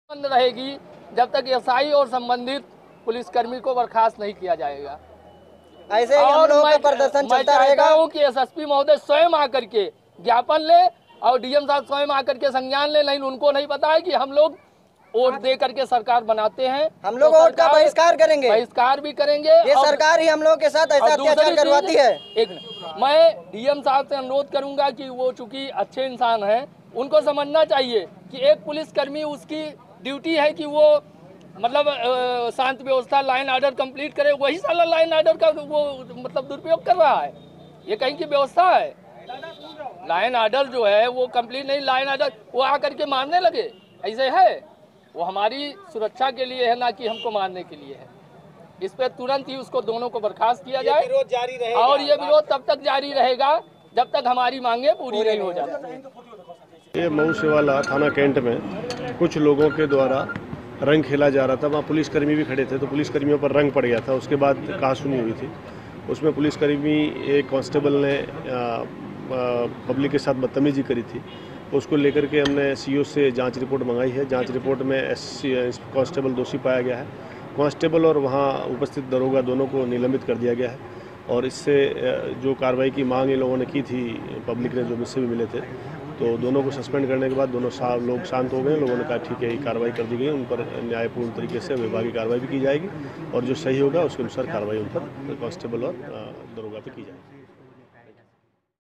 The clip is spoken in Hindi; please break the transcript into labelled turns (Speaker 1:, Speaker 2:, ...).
Speaker 1: बंद रहेगी जब तक एसआई और संबंधित पुलिसकर्मी को बर्खास्त नहीं किया जाएगा।
Speaker 2: ऐसे ही हम लोगों का प्रदर्शन चलता रहेगा।
Speaker 1: कि एसएसपी महोदय स्वयं आकर के ज्ञापन ले और डीएम साहब स्वयं आकर के संज्ञान ले। नहीं, उनको नहीं पता है कि हम लोग वोट दे करके सरकार बनाते हैं।
Speaker 2: हम लोग वोट का बहिष्कार करेंगे,
Speaker 1: बहिष्कार भी करेंगे।
Speaker 2: ये सरकार ही हम लोग के साथ ऐसा अत्याचार करवाती है।
Speaker 1: मैं डीएम साहब से अनुरोध करूंगा कि वो चूंकि अच्छे इंसान हैं, उनको समझना चाहिए कि एक पुलिसकर्मी, उसकी ड्यूटी है कि वो मतलब शांति व्यवस्था, लाइन ऑर्डर कंप्लीट करे। वही साला लाइन ऑर्डर का वो मतलब दुरुपयोग कर रहा है। ये कहीं की व्यवस्था है? लाइन ऑर्डर जो है वो कंप्लीट नहीं, लाइन ऑर्डर वो आकर के मारने लगे, ऐसे है? वो हमारी सुरक्षा के लिए है, ना कि हमको मारने के लिए है। इस पर तुरंत ही उसको दोनों को बर्खास्त किया जाए।
Speaker 3: विरोध जारी रहेगा
Speaker 1: और ये विरोध तब तक जारी रहेगा जब तक हमारी मांगे पूरी नहीं हो जाती।
Speaker 4: ये मऊ सेवाला थाना कैंट में कुछ लोगों के द्वारा रंग खेला जा रहा था। वहाँ पुलिसकर्मी भी खड़े थे, तो पुलिसकर्मियों पर रंग पड़ गया था। उसके बाद कहासुनी हुई थी। उसमें पुलिसकर्मी एक कांस्टेबल ने पब्लिक के साथ बदतमीजी करी थी। उसको लेकर के हमने सीओ से जांच रिपोर्ट मंगाई है। जांच रिपोर्ट में कांस्टेबल दोषी पाया गया है। कांस्टेबल और वहाँ उपस्थित दरोगा दोनों को निलंबित कर दिया गया है। और इससे जो कार्रवाई की मांग इन लोगों ने की थी, पब्लिक ने जो मुझसे भी मिले थे, तो दोनों को सस्पेंड करने के बाद दोनों लोग शांत हो गए। लोगों ने कहा ठीक है, ये कार्रवाई कर दी गई, उन पर न्यायपूर्ण तरीके से विभागीय कार्रवाई भी की जाएगी और जो सही होगा उसके अनुसार कार्रवाई उन पर कांस्टेबल और दरोगा पे की जाएगी।